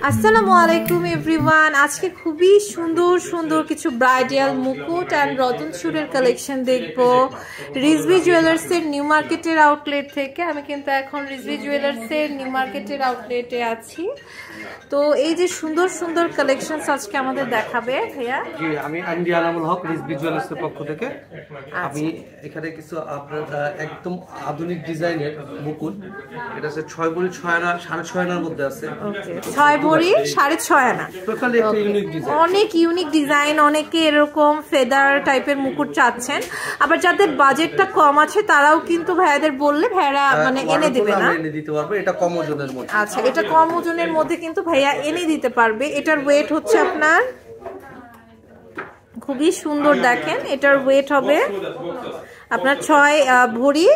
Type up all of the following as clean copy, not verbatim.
আসসালামু আলাইকুম এভরিওয়ান। আজকে খুবই সুন্দর সুন্দর কিছু ব্রাইডাল মুকুট অ্যান্ড রতন চুড়ের কালেকশন দেখব রিজভি জুয়েলার্সের নিউ মার্কেটের আউটলেট থেকে। আমি কিন্তু এখন রিজভি জুয়েলার্সের নিউ মার্কেটের আউটলেটে আছি। তো এই যে সুন্দর সুন্দর কালেকশন আজকে আমাদের দেখাবে ভাইয়া। জি, আমি আন্দি আনামুল হক রিজভি জুয়েলার্সের পক্ষ থেকে। আমি এখানে কিছু আপনার একদম আধুনিক ডিজাইনের মুকুট, এটা হচ্ছে 6 ভরি 6 আনা 6.5 আনার মধ্যে আছে। ওকে, 6 ভরি 6.5 আনা, টোটালি একটা ইউনিক ডিজাইন, অনেক ইউনিক ডিজাইন। অনেকে এরকম ফেদার টাইপের মুকুট চাচ্ছেন, আবার যাদের বাজেটটা কম আছে তারাও কিন্তু ভাইয়াদের বললে ভাইয়ারা মানে এনে দিবে না, এনে দিতে পারবে। এটা কম ওজনের মধ্যে। আচ্ছা, এটা কম ওজনের মধ্যে কিন্তু ভাইয়া এনে দিতে পারবে। এটার ওয়েট হচ্ছে আপনার খুবই সুন্দর, দেখেন এটার ওয়েট হবে আপনার 6 ভরি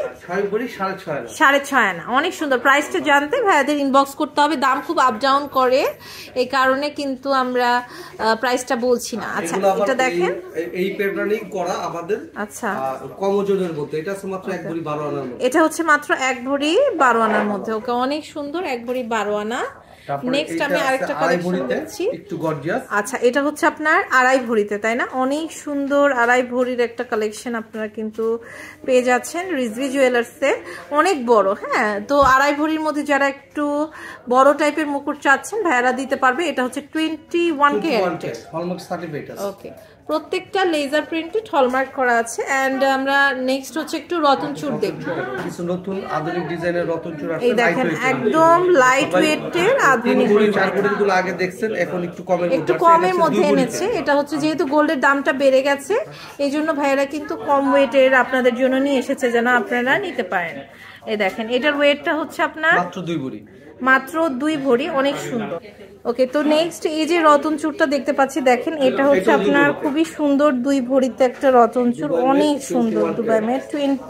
6.5 আনা। অনেক সুন্দর। প্রাইসটা জানতে ভাইয়াদের ইনবক্স করতে হবে। দাম খুব আপ ডাউন করে, এই কারণে কিন্তু আমরা প্রাইসটা বলছি না। আচ্ছা, এটা দেখেন এই প্যাটার্নই করা আমাদের। আচ্ছা, কম ওজনের মধ্যে। এটা হচ্ছে মাত্র 1 ভরি 12 আনার মধ্যে। এটা হচ্ছে মাত্র 1 ভরি 12 আনার মধ্যে। ওকে, অনেক সুন্দর, 1 ভরি 12 আনা। নেক্সট আমি আরেকটা কালেকশন দেখছি। একটু গর্জিয়াস। আচ্ছা, এটা হচ্ছে আপনার 2.5 ভরিতে, তাই না? অনেক সুন্দর 2.5 ভরির একটা কালেকশন আপনারা কিন্তু পেয়ে যাচ্ছেন রিজভি জুয়েলার্সে। অনেক বড়, হ্যাঁ। তো 2.5 ভরির মধ্যে যারা একটু বড় টাইপের মুকুট চাচ্ছেন ভাইয়ারা দিতে পারবে। এটা হচ্ছে 21 ক্যারেটের হলমার্ক সার্টিফাইড আছে। ওকে, প্রত্যেকটা লেজার প্রিন্টেড হলমার্ক করা আছে। এন্ড আমরা নেক্সট হচ্ছে একটু রতন চূড় দেখব। কিছু নতুন আধুনিক ডিজাইনের রতন চূড় আছে। এই দেখেন একদম লাইট ওয়েটের আধুনিক। 4 ভরিগুলো আগে দেখছেন, এখন একটু কমের মধ্যে এনেছে। এটা হচ্ছে যেহেতু গোল্ডের দামটা বেড়ে গেছে, এই জন্য ভাইয়েরা কিন্তু কম ওয়েটের আপনাদের জন্য নিয়ে এসেছে যেন আপনারা নিতে পারেন। এই দেখেন এটার ওয়েটটা হচ্ছে আপনার মাত্র 2 ভরি। অনেক সুন্দর। ওকে, তো নেক্সট এই যে রতন চূড়টা দেখতে পাচ্ছি, দেখেন এটা হচ্ছে আপনার খুবই সুন্দর 2 ভরিতে একটা রতন চূড়। অনেক সুন্দর, দুবাই মেড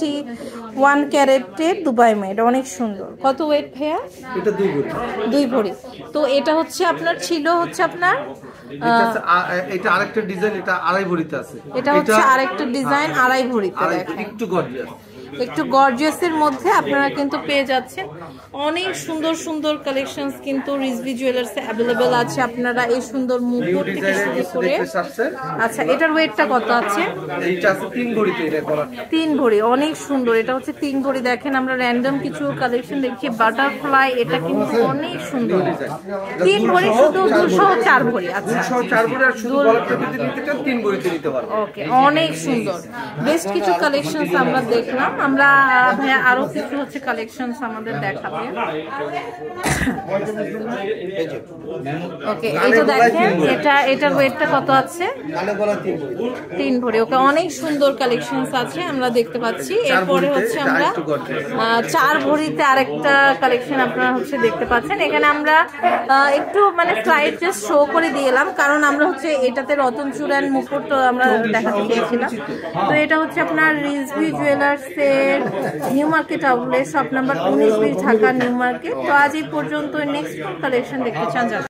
21 ক্যারেটের দুবাই মেড, অনেক সুন্দর। কত ওয়েট ভাইয়া? এটা 2 ভরি। তো এটা হচ্ছে আপনার ছিল হচ্ছে আপনার এটা আরেকটা ডিজাইন, এটা 2.5 ভরিতে আছে। এটা হচ্ছে আরেকটা ডিজাইন 2.5 ভরিতে। দেখেন একটু গর্জিয়াস, একটু গর্জিয়াসের মধ্যে আপনারা কিন্তু পেয়ে যাচ্ছেন। অনেক সুন্দর সুন্দর কালেকশনস কিন্তু রিজভি জুয়েলার্সে অ্যাভেলেবেল আছে। আপনারা এই সুন্দর মুকুট থেকে শুরু করে। আচ্ছা, এটার ওয়েটটা কত আছে? এইটা আছে 3 ভরিতে। এটা করা 3 ভরি, অনেক সুন্দর। এটা হচ্ছে 3 ভরি। দেখেন আমরা র্যান্ডম কিছু কালেকশন দেখি। বাটারফ্লাই, এটা কিন্তু অনেক সুন্দর। 3 ভরি শুধু 204 ভরি। আচ্ছা, 204 ভরি আর শুধু গলাটা দিতে নিতে চান 3 ভরিতে নিতে পারবেন। ওকে, অনেক সুন্দর। বেশ কিছু কালেকশনস আমরা দেখলাম। আমরা ভাইয়া আরো কিছু হচ্ছে কালেকশনস আমাদের দেখাবে। ওকে, এটা দেখেন এটার ওয়েটটা কত আছে? 3 ভরি। ওকে, অনেক সুন্দর কালেকশনস আছে আমরা দেখতে পাচ্ছি। এরপরে হচ্ছে আমরা 4 ভরিতে আরেকটা কালেকশন আপনারা হচ্ছে দেখতে পাচ্ছেন। এখানে আমরা একটু মানে স্লাইড জাস্ট শো করে দিলাম, কারণ আমরা হচ্ছে এটাতে রতন চূড় এন্ড মুকুট আমরা দেখাতে চেয়েছিলাম। তো এটা হচ্ছে আপনার রিজভি জুয়েলার্সের new market outlet, shop number 19 Dhaka new market. তো আজ এই পর্যন্ত। নেক্সট কালেকশন দেখতে চান